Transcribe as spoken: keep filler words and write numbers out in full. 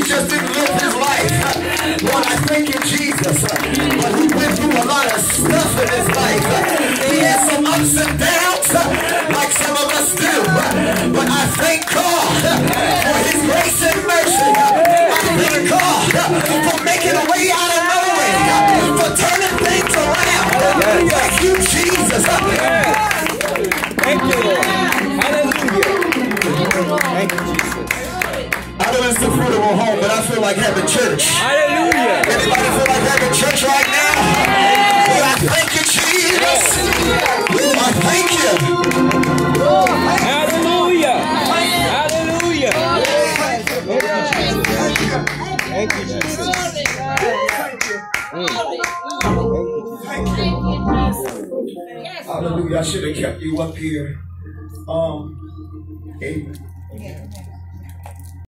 just didn't live his life. Lord, I thank you, Jesus. But he went through a lot of stuff in his life. He had some ups and downs, like some of us do. But I thank God for his grace and mercy. I thank God for making a way out of no way, for turning things around. Thank you, Jesus. Thank you, Lord. Hallelujah. Thank you, Jesus. I know it's the fruit of a home, but I feel like having church. Hallelujah. Anybody feel like having church right now? Well, I thank you, Jesus. I thank you. Hallelujah. Hallelujah. Thank you, Jesus. Hallelujah. I should have kept you up here. Um, amen.